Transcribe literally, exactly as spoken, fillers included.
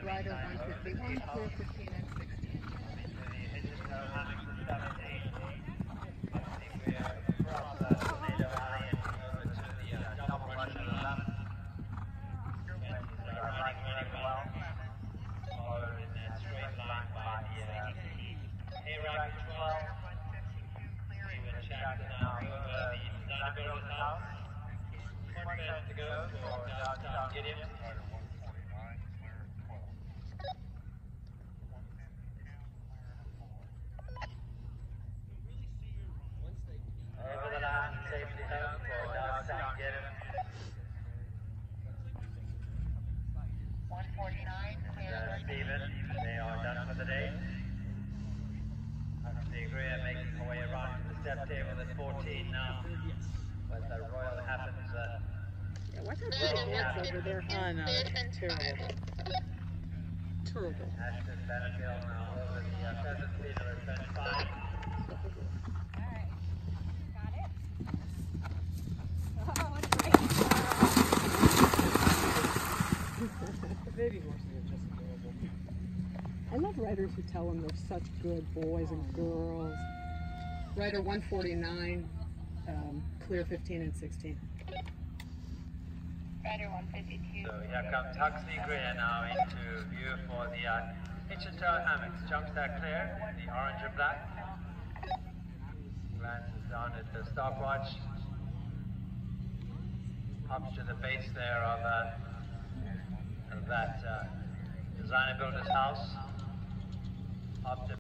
Rider one fifty-one, clear fifteen and sixteen. To go for downtown Gideon. Over the line, safety home for downtown Gideon. one forty-nine, clear. Uh, Stephen, they are done for the day. The Greer making her way around to the step table at fourteen now. But the Royal happens. Uh, Yeah, why can't they dance over there? I know, it's terrible. Terrible. Ashton Benefield now over the uh, Pheasant Feeder at bench five. Alright. Got it? Oh, that's right. The baby horses are just adorable. I love riders who tell them they're such good boys and girls. Rider one forty-nine, um, clear fifteen and sixteen. Rider one fifty-two. So here comes Huxley Greer now into view for the uh, hitch and tow hammocks. Jumps that clear, the orange and black. Glances down at the stopwatch. Hops to the base there of, uh, of that uh, designer builder's house. Up to